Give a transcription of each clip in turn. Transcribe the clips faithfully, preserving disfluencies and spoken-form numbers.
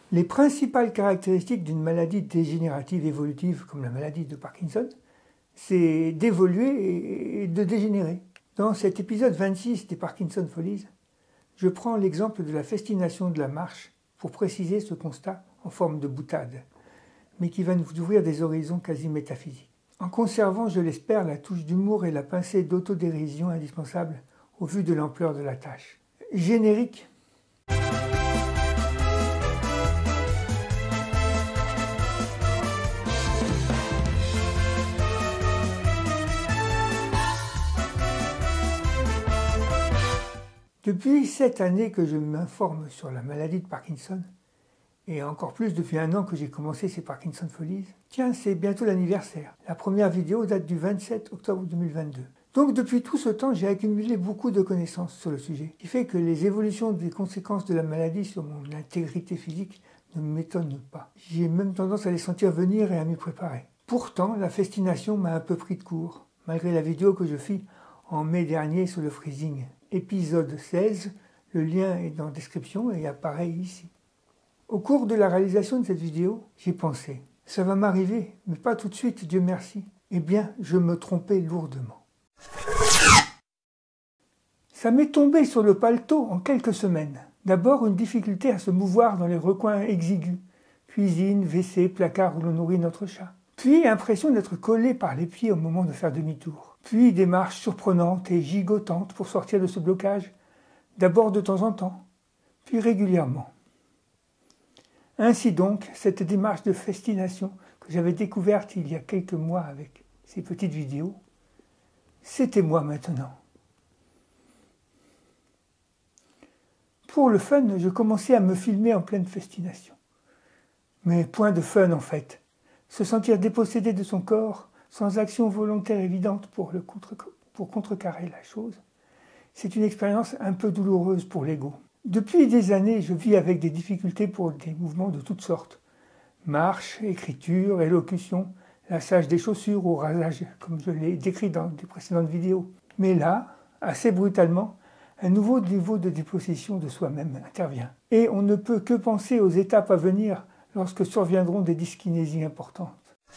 Les principales caractéristiques d'une maladie dégénérative évolutive comme la maladie de Parkinson, c'est d'évoluer et de dégénérer. Dans cet épisode vingt-six des Parkinson Follies, je prends l'exemple de la festination de la marche pour préciser ce constat en forme de boutade, mais qui va nous ouvrir des horizons quasi métaphysiques. En conservant, je l'espère, la touche d'humour et la pincée d'autodérision indispensables au vu de l'ampleur de la tâche. Générique. Depuis cette année que je m'informe sur la maladie de Parkinson, et encore plus depuis un an que j'ai commencé ces Parkinson Follies, tiens, c'est bientôt l'anniversaire. La première vidéo date du vingt-sept octobre deux mille vingt-deux. Donc depuis tout ce temps, j'ai accumulé beaucoup de connaissances sur le sujet, ce qui fait que les évolutions des conséquences de la maladie sur mon intégrité physique ne m'étonnent pas. J'ai même tendance à les sentir venir et à m'y préparer. Pourtant, la festination m'a un peu pris de court, malgré la vidéo que je fis en mai dernier sur le freezing. Épisode seize, le lien est dans la description et apparaît ici. Au cours de la réalisation de cette vidéo, j'ai pensé, ça va m'arriver, mais pas tout de suite, Dieu merci. Eh bien, je me trompais lourdement. Ça m'est tombé sur le paletot en quelques semaines. D'abord, une difficulté à se mouvoir dans les recoins exigus, cuisine, W C, placard où l'on nourrit notre chat. Puis, impression d'être collé par les pieds au moment de faire demi-tour. Puis, des marches surprenantes et gigotantes pour sortir de ce blocage, d'abord de temps en temps, puis régulièrement. Ainsi donc, cette démarche de festination que j'avais découverte il y a quelques mois avec ces petites vidéos, c'était moi maintenant. Pour le fun, je commençais à me filmer en pleine festination. Mais point de fun en fait. Se sentir dépossédé de son corps, sans action volontaire évidente pour, le contre, pour contrecarrer la chose, c'est une expérience un peu douloureuse pour l'ego. Depuis des années, je vis avec des difficultés pour des mouvements de toutes sortes. Marche, écriture, élocution, lassage des chaussures ou rasage, comme je l'ai décrit dans des précédentes vidéos. Mais là, assez brutalement, un nouveau niveau de dépossession de soi-même intervient. Et on ne peut que penser aux étapes à venir lorsque surviendront des dyskinésies importantes.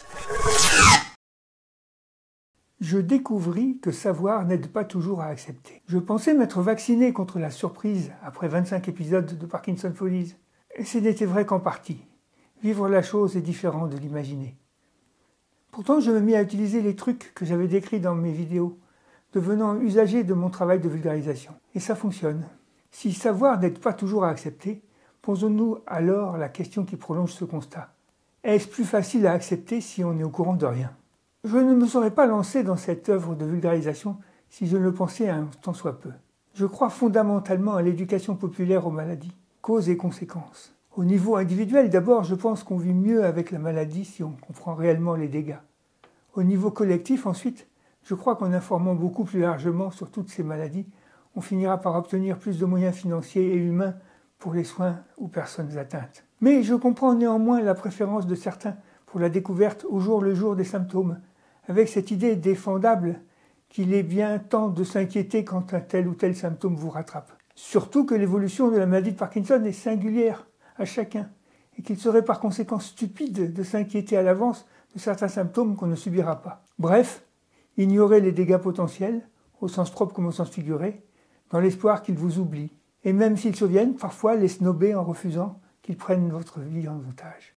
Je découvris que savoir n'aide pas toujours à accepter. Je pensais m'être vacciné contre la surprise après vingt-cinq épisodes de Parkinson Follies. Et ce n'était vrai qu'en partie. Vivre la chose est différent de l'imaginer. Pourtant, je me mis à utiliser les trucs que j'avais décrits dans mes vidéos, devenant usager de mon travail de vulgarisation. Et ça fonctionne. Si savoir n'aide pas toujours à accepter, posons-nous alors la question qui prolonge ce constat. Est-ce plus facile à accepter si on est au courant de rien ? Je ne me serais pas lancé dans cette œuvre de vulgarisation si je ne le pensais un tant soit peu. Je crois fondamentalement à l'éducation populaire aux maladies, causes et conséquences. Au niveau individuel, d'abord, je pense qu'on vit mieux avec la maladie si on comprend réellement les dégâts. Au niveau collectif, ensuite, je crois qu'en informant beaucoup plus largement sur toutes ces maladies, on finira par obtenir plus de moyens financiers et humains pour les soins aux personnes atteintes. Mais je comprends néanmoins la préférence de certains pour la découverte au jour le jour des symptômes, avec cette idée défendable qu'il est bien temps de s'inquiéter quand un tel ou tel symptôme vous rattrape. Surtout que l'évolution de la maladie de Parkinson est singulière à chacun, et qu'il serait par conséquent stupide de s'inquiéter à l'avance de certains symptômes qu'on ne subira pas. Bref, ignorez les dégâts potentiels, au sens propre comme au sens figuré, dans l'espoir qu'ils vous oublient, et même s'ils surviennent, parfois les snober en refusant qu'ils prennent votre vie en otage.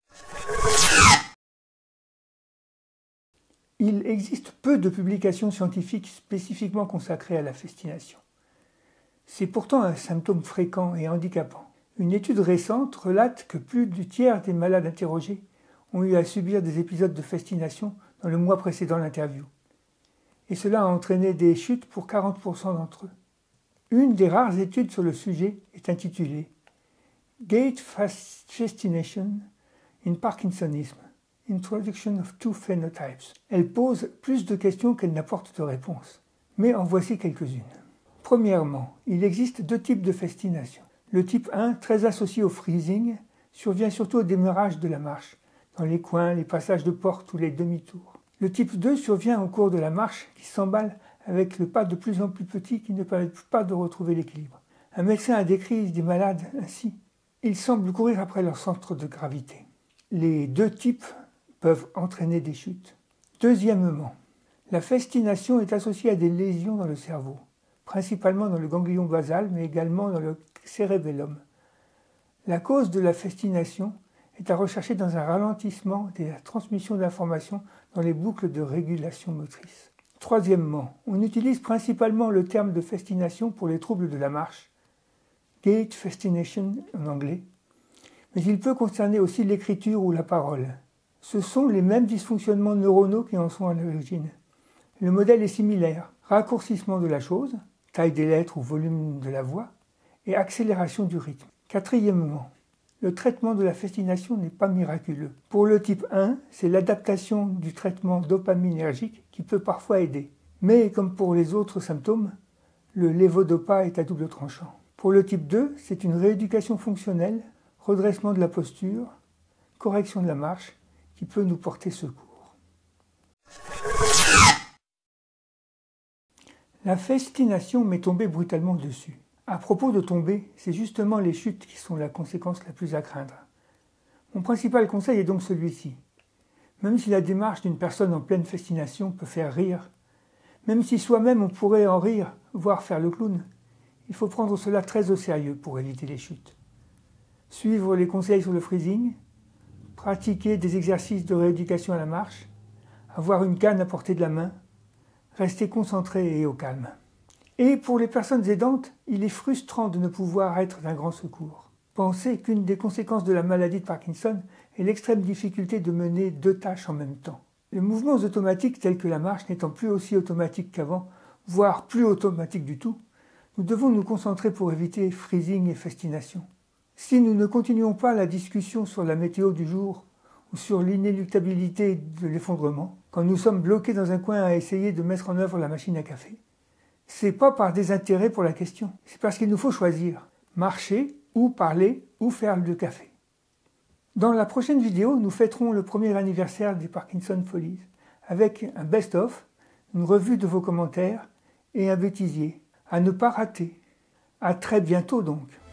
Il existe peu de publications scientifiques spécifiquement consacrées à la festination. C'est pourtant un symptôme fréquent et handicapant. Une étude récente relate que plus du tiers des malades interrogés ont eu à subir des épisodes de festination dans le mois précédant l'interview. Et cela a entraîné des chutes pour quarante pour cent d'entre eux. Une des rares études sur le sujet est intitulée « Gait Fascination in Parkinsonism. Introduction of two phenotypes ». Elle pose plus de questions qu'elle n'apporte de réponses. Mais en voici quelques-unes. Premièrement, il existe deux types de festination. Le type un, très associé au freezing, survient surtout au démarrage de la marche, dans les coins, les passages de porte ou les demi-tours. Le type deux survient au cours de la marche qui s'emballe avec le pas de plus en plus petit qui ne permet pas de retrouver l'équilibre. Un médecin a décrit des malades ainsi. Ils semblent courir après leur centre de gravité. Les deux types peuvent entraîner des chutes. Deuxièmement, la festination est associée à des lésions dans le cerveau, principalement dans le ganglion basal, mais également dans le cérébellum. La cause de la festination est à rechercher dans un ralentissement de la transmission d'informations dans les boucles de régulation motrice. Troisièmement, on utilise principalement le terme de festination pour les troubles de la marche, gait festination en anglais, mais il peut concerner aussi l'écriture ou la parole. Ce sont les mêmes dysfonctionnements neuronaux qui en sont à l'origine. Le modèle est similaire, raccourcissement de la chose, taille des lettres ou volume de la voix, et accélération du rythme. Quatrièmement, le traitement de la festination n'est pas miraculeux. Pour le type un, c'est l'adaptation du traitement dopaminergique qui peut parfois aider. Mais comme pour les autres symptômes, le lévodopa est à double tranchant. Pour le type deux, c'est une rééducation fonctionnelle, redressement de la posture, correction de la marche, qui peut nous porter secours. La festination m'est tombée brutalement dessus. À propos de tomber, c'est justement les chutes qui sont la conséquence la plus à craindre. Mon principal conseil est donc celui-ci. Même si la démarche d'une personne en pleine festination peut faire rire, même si soi-même on pourrait en rire, voire faire le clown, il faut prendre cela très au sérieux pour éviter les chutes. Suivre les conseils sur le freezing, pratiquer des exercices de rééducation à la marche, avoir une canne à portée de la main, rester concentré et au calme. Et pour les personnes aidantes, il est frustrant de ne pouvoir être d'un grand secours. Pensez qu'une des conséquences de la maladie de Parkinson est l'extrême difficulté de mener deux tâches en même temps. Les mouvements automatiques tels que la marche n'étant plus aussi automatiques qu'avant, voire plus automatiques du tout, nous devons nous concentrer pour éviter freezing et festination. Si nous ne continuons pas la discussion sur la météo du jour ou sur l'inéluctabilité de l'effondrement, quand nous sommes bloqués dans un coin à essayer de mettre en œuvre la machine à café, c'est pas par désintérêt pour la question, c'est parce qu'il nous faut choisir, marcher ou parler ou faire le café. Dans la prochaine vidéo, nous fêterons le premier anniversaire des Parkinson Follies, avec un best-of, une revue de vos commentaires et un bêtisier, à ne pas rater. À très bientôt donc.